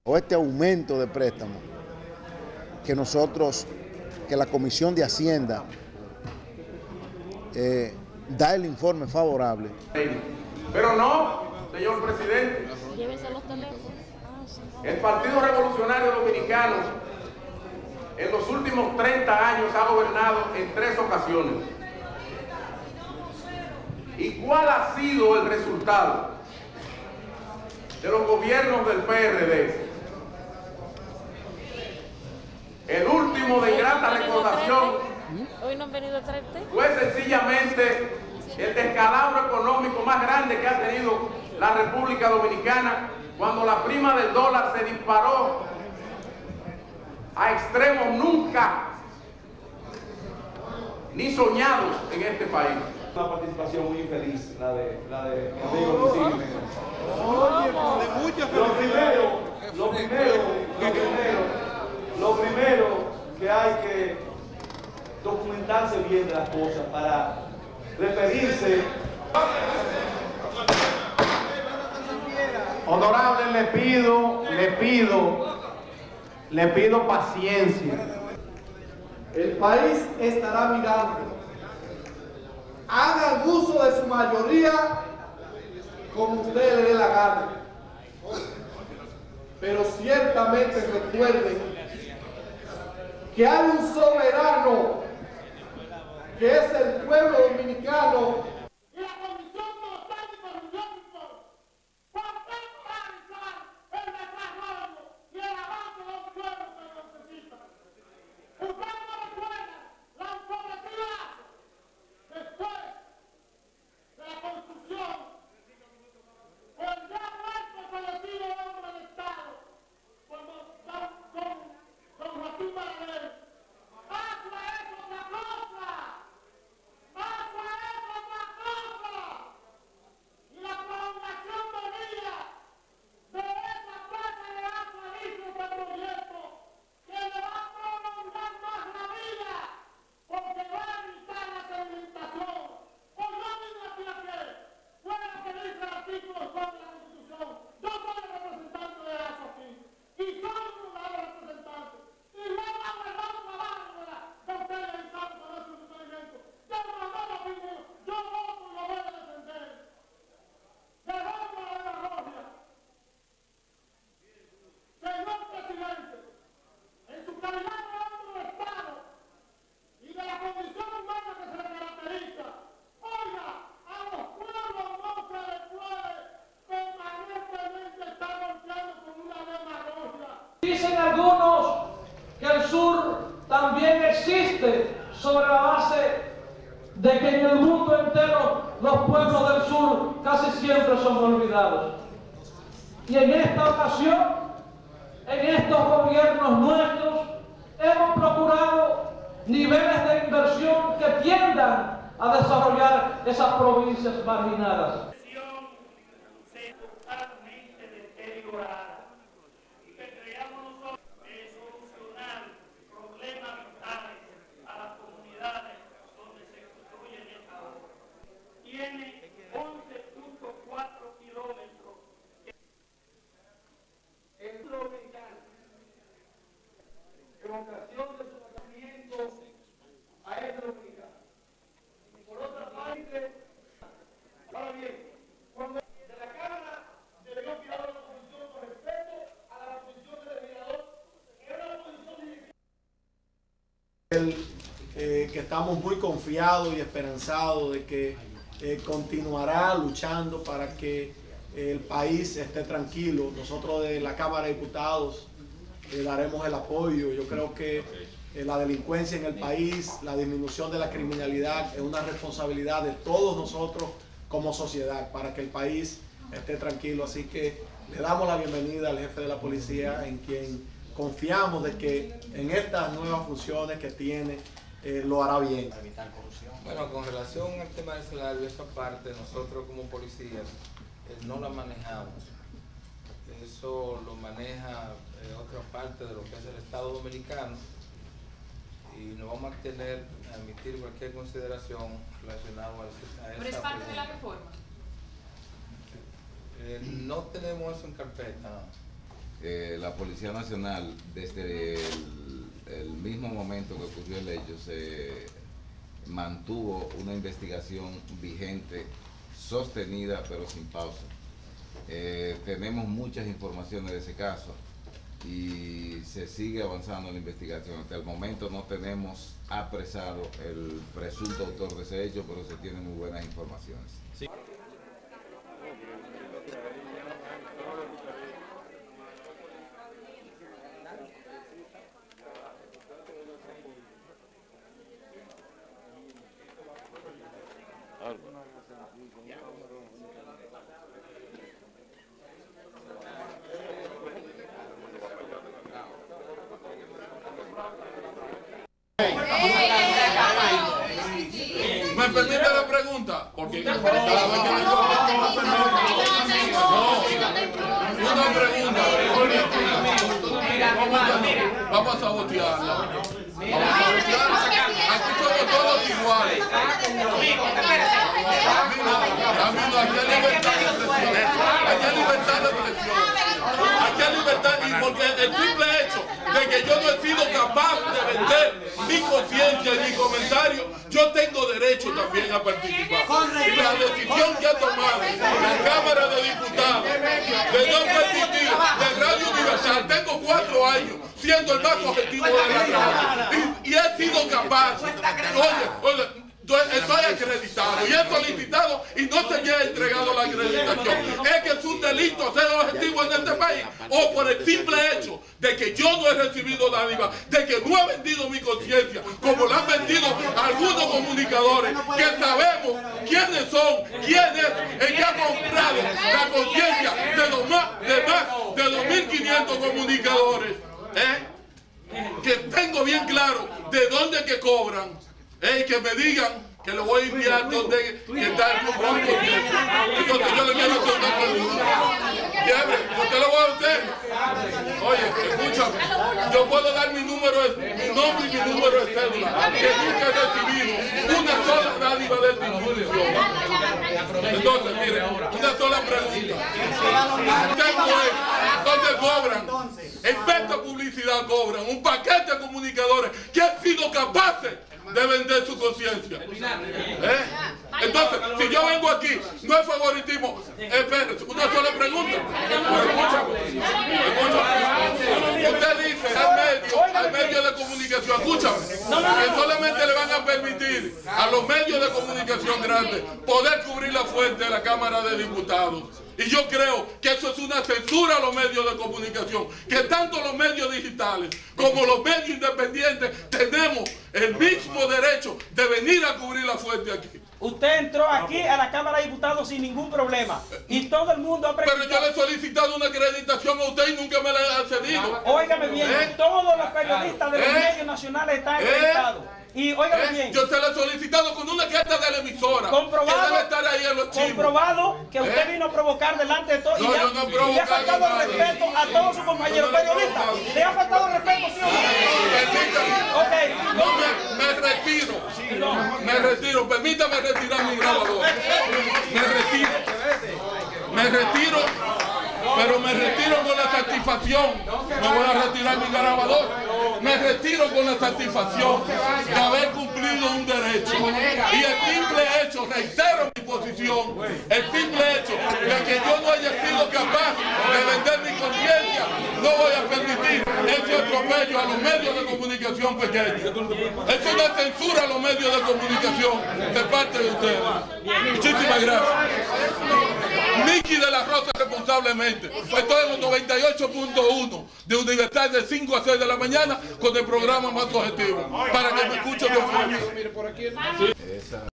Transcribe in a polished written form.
o este aumento de préstamos que la Comisión de Hacienda da el informe favorable. Pero no, señor presidente, el Partido Revolucionario Dominicano en los últimos 30 años ha gobernado en 3 ocasiones. ¿Y cuál ha sido el resultado de los gobiernos del PRD? El último de grata recordación fue sencillamente el descalabro económico más grande que ha tenido la República Dominicana, cuando la prima del dólar se disparó a extremos nunca ni soñados en este país. Una participación muy infeliz, la de Enrique Luis Jiménez. Lo primero que hay que documentarse bien de las cosas para referirse. Honorable, le pido paciencia. El país estará mirando. Hagan uso de su mayoría como ustedes les dé la gana. Pero ciertamente recuerden que hay un soberano que es el pueblo dominicano. Dicen algunos que el sur también existe sobre la base de que en el mundo entero los pueblos del sur casi siempre son olvidados. Y en esta ocasión, en estos gobiernos nuestros, hemos procurado niveles de inversión que tiendan a desarrollar esas provincias marginadas. Tiene 11.4 kilómetros. El dominicano, en ocasión de su nacimiento a este dominicano. Por otra parte, ahora bien, cuando de la Cámara debió tirar la posición con respecto a la posición del legislador, que era una posición Que estamos muy confiados y esperanzados de que continuará luchando para que el país esté tranquilo. Nosotros de la Cámara de Diputados daremos el apoyo. Yo creo que la delincuencia en el país, la disminución de la criminalidad es una responsabilidad de todos nosotros como sociedad para que el país esté tranquilo. Así que le damos la bienvenida al jefe de la policía, en quien confiamos de que en estas nuevas funciones que tiene lo hará bien. Bueno, con relación al tema del salario, esa parte nosotros como policías no la manejamos. Eso lo maneja otra parte de lo que es el Estado Dominicano, y no vamos a emitir cualquier consideración relacionada a esa. ¿Pero es parte de la reforma? No tenemos eso en carpeta. La Policía Nacional, desde el mismo momento que ocurrió el hecho, se mantuvo una investigación vigente, sostenida pero sin pausa. Tenemos muchas informaciones de ese caso y se sigue avanzando en la investigación. Hasta el momento no tenemos apresado el presunto autor de ese hecho, pero se tienen muy buenas informaciones. Sí. ¿Me permite la pregunta? Porque cada vez que una pregunta. Vamos a sabotearla. Aquí somos todos iguales. Aquí hay libertad de expresión. Aquí hay libertad de expresión. Aquí hay libertad, y porque el simple hecho de que yo no he sido capaz de vender mi conciencia y mi comentario, yo tengo derecho también a participar. Y la decisión que ha tomado la Cámara de Diputados de no permitir de Radio Universal, tengo 4 años siendo el más objetivo de la radio, y he sido capaz, oye, estoy acreditado y he solicitado y no se me ha entregado la acreditación. Es que es un delito ser objetivo en este país, o por el simple hecho de que yo no he recibido dádiva, de que no he vendido mi conciencia, como la han vendido algunos comunicadores, que sabemos quiénes son, quién es el que ha comprado la conciencia de más de 2.500 comunicadores, que tengo bien claro de dónde que cobran. Que me digan que lo voy a enviar donde está el programa. Entonces yo le quiero hacer una pregunta. Yo te lo voy a hacer. Oye, escúchame. Yo puedo dar mi nombre y mi número de cédula, que nunca he recibido una sola dádiva de esta institución. Entonces, mire, una sola pregunta. ¿Dónde cobran? En venta publicidad cobran un paquete de comunicadores que han sido capaces de vender su conciencia. Entonces, si yo vengo aquí, no es favoritismo. Espérense, una sola pregunta. Usted dice al medio de comunicación, escúchame, que solamente le van a permitir a los medios de comunicación grandes poder cubrir la fuente de la Cámara de Diputados. Y yo creo que eso es una censura a los medios de comunicación, que tanto los medios digitales como los medios independientes tenemos el mismo derecho de venir a cubrir la fuente aquí. Usted entró aquí a la Cámara de Diputados sin ningún problema y todo el mundo ha preguntado. Pero yo le he solicitado una acreditación a usted y nunca me la ha cedido. Óigame bien, todos los periodistas de los medios nacionales están acreditados. Y óigame bien. Yo se lo he solicitado con una carta de la emisora. Comprobado, que debe estar ahí en los chivos. Comprobado que usted vino a provocar delante de todos. No, yo no he provocado. Le ha faltado el respeto a todos sus compañeros periodistas. ¿Le ha faltado el respeto, sí o no? No, me retiro. Me retiro. Permítame retirar mi grabador. Me retiro. Pero me retiro con la satisfacción. Me voy a retirar mi grabador. Me retiro con la satisfacción de haber cumplido un derecho. Y el simple hecho, reitero mi posición, el simple hecho de que yo no haya sido capaz de vender mi conciencia, no voy a permitir ese atropello a los medios de comunicación pequeños. Es una censura a los medios de comunicación de parte de ustedes. Muchísimas gracias. Miki de la Rosa responsablemente. Estoy en los 98.1 de Universal de 5 a 6 de la mañana con el programa Más Objetivo. Para que me escuchen con fuerza.